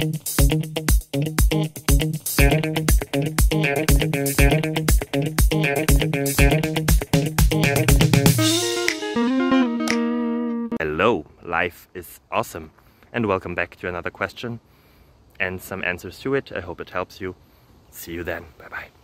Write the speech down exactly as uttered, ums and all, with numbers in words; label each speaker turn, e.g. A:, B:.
A: Hello, life is awesome, and welcome back to another question and some answers to it. I hope it helps you. See you then. Bye bye.